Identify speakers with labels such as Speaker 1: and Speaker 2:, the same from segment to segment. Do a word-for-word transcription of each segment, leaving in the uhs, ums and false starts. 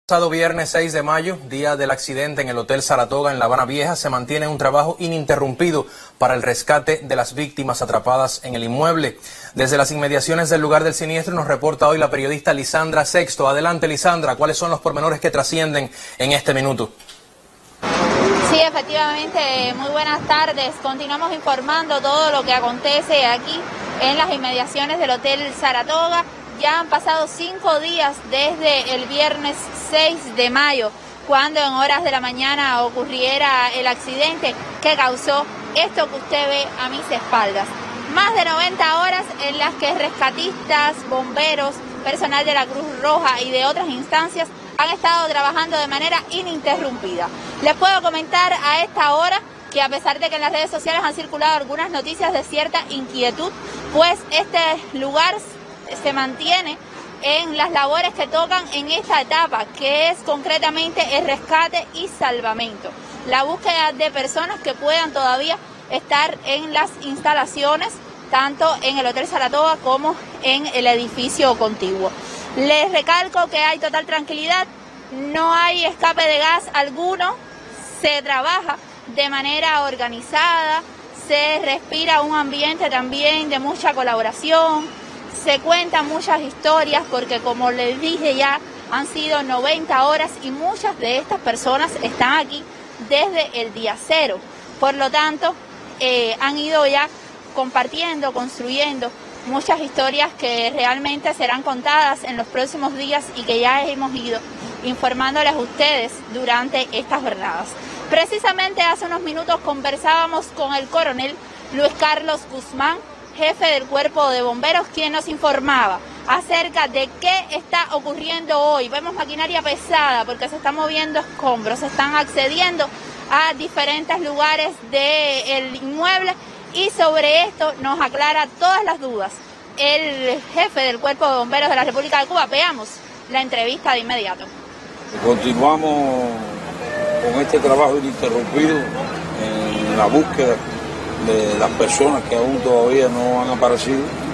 Speaker 1: Pasado viernes seis de mayo, día del accidente en el Hotel Saratoga en La Habana Vieja, se mantiene un trabajo ininterrumpido para el rescate de las víctimas atrapadas en el inmueble. Desde las inmediaciones del lugar del siniestro nos reporta hoy la periodista Lisandra Sexto. Adelante, Lisandra, ¿cuáles son los pormenores que trascienden en este minuto?
Speaker 2: Sí, efectivamente, muy buenas tardes. Continuamos informando todo lo que acontece aquí en las inmediaciones del Hotel Saratoga. Ya han pasado cinco días desde el viernes seis de mayo, cuando en horas de la mañana ocurriera el accidente que causó esto que usted ve a mis espaldas. Más de noventa horas en las que rescatistas, bomberos, personal de la Cruz Roja y de otras instancias han estado trabajando de manera ininterrumpida. Les puedo comentar a esta hora que a pesar de que en las redes sociales han circulado algunas noticias de cierta inquietud, pues este lugar se mantiene en las labores que tocan en esta etapa, que es concretamente el rescate y salvamento. La búsqueda de personas que puedan todavía estar en las instalaciones, tanto en el Hotel Saratoga como en el edificio contiguo. Les recalco que hay total tranquilidad, no hay escape de gas alguno, se trabaja de manera organizada, se respira un ambiente también de mucha colaboración. Se cuentan muchas historias porque, como les dije, ya han sido noventa horas y muchas de estas personas están aquí desde el día cero. Por lo tanto, eh, han ido ya compartiendo, construyendo muchas historias que realmente serán contadas en los próximos días y que ya hemos ido informándoles a ustedes durante estas jornadas. Precisamente hace unos minutos conversábamos con el coronel Luis Carlos Guzmán, jefe del Cuerpo de Bomberos, quien nos informaba acerca de qué está ocurriendo hoy. Vemos maquinaria pesada porque se están moviendo escombros, se están accediendo a diferentes lugares del inmueble y sobre esto nos aclara todas las dudas el jefe del Cuerpo de Bomberos de la República de Cuba. Veamos la entrevista de inmediato.
Speaker 3: Continuamos con este trabajo ininterrumpido en la búsqueda de las personas que aún todavía no han aparecido.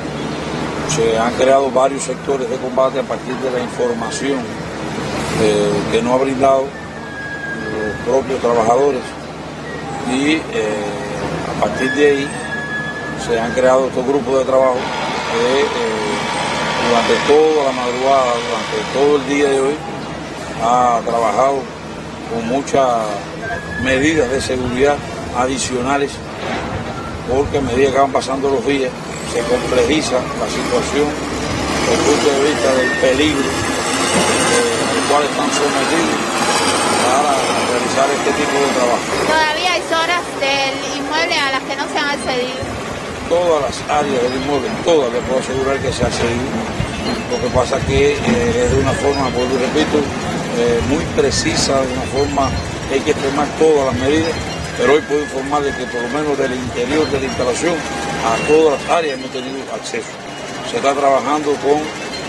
Speaker 3: Se han creado varios sectores de combate a partir de la información eh, que nos ha brindado los propios trabajadores y eh, a partir de ahí se han creado estos grupos de trabajo que eh, durante toda la madrugada, durante todo el día de hoy ha trabajado con muchas medidas de seguridad adicionales, porque a medida que van pasando los días se complejiza la situación desde el punto de vista del peligro eh, al cual están sometidos para realizar este tipo de trabajo.
Speaker 2: Todavía hay zonas del inmueble a las que no se han accedido.
Speaker 3: Todas las áreas del inmueble, todas les puedo asegurar que se ha accedido. Lo que pasa es que eh, es de una forma, por lo repito, eh, muy precisa, de una forma que hay que tomar todas las medidas. Pero hoy puedo informarles que por lo menos del interior de la instalación a todas las áreas hemos tenido acceso. Se está trabajando con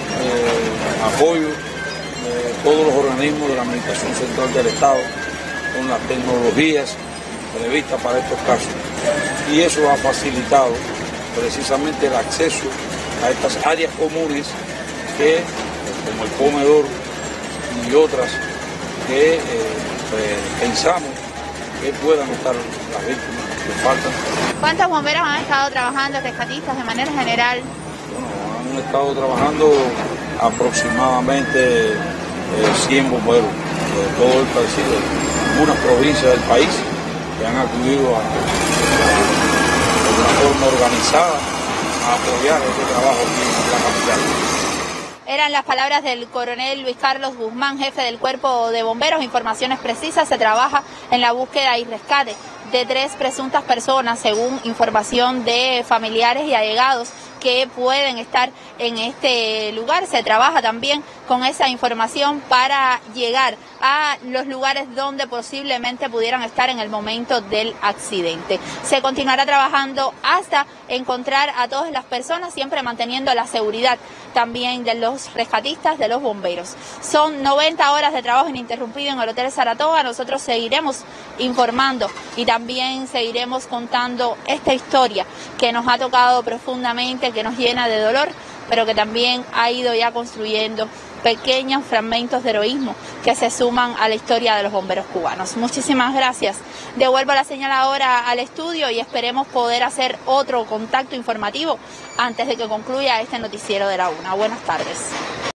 Speaker 3: eh, apoyo de todos los organismos de la Administración Central del Estado, con las tecnologías previstas para estos casos. Y eso ha facilitado precisamente el acceso a estas áreas comunes que, como el comedor y otras, que eh, pues, pensamos que puedan estar las víctimas que faltan.
Speaker 2: ¿Cuántos bomberos han estado trabajando, rescatistas de manera general?
Speaker 3: Bueno, han estado trabajando aproximadamente eh, cien bomberos de todo el país, de algunas provincias del país que han acudido a, a, de una forma organizada a apoyar este trabajo aquí en la capital.
Speaker 2: Eran las palabras del coronel Luis Carlos Guzmán, jefe del Cuerpo de Bomberos. Informaciones precisas, se trabaja en la búsqueda y rescate de tres presuntas personas, según información de familiares y allegados que pueden estar en este lugar. Se trabaja también con esa información para llegar a los lugares donde posiblemente pudieran estar en el momento del accidente. Se continuará trabajando hasta encontrar a todas las personas, siempre manteniendo la seguridad también de los rescatistas, de los bomberos. Son noventa horas de trabajo ininterrumpido en el Hotel Saratoga. Nosotros seguiremos informando y también seguiremos contando esta historia que nos ha tocado profundamente, que nos llena de dolor, pero que también ha ido ya construyendo pequeños fragmentos de heroísmo que se suman a la historia de los bomberos cubanos. Muchísimas gracias. Devuelvo la señal ahora al estudio y esperemos poder hacer otro contacto informativo antes de que concluya este noticiero de la una. Buenas tardes.